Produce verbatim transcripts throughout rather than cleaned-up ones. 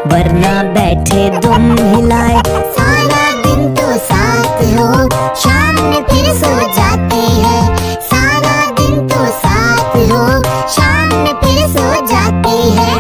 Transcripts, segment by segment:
वरना बैठे दुम हिलाए। सारा दिन तो साथ हो, शाम में फिर सो जाती है। सारा दिन तो साथ हो, शाम में फिर सो जाती है।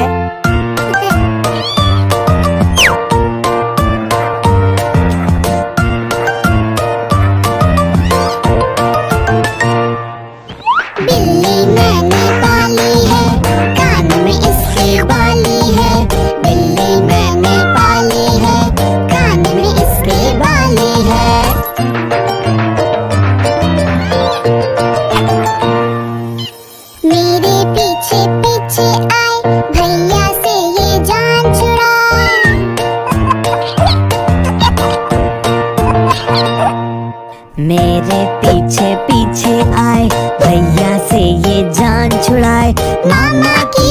बिल्ली मैंने पाली है, कान में इसके बाली है। बिल्ली मैंने पाली है, कान में इसके बाली है। मेरे पीछे पीछे आए, भैया से ये जान छुड़ाए। मेरे पीछे पीछे आए, भैया से ये जान छुड़ाए। मामा की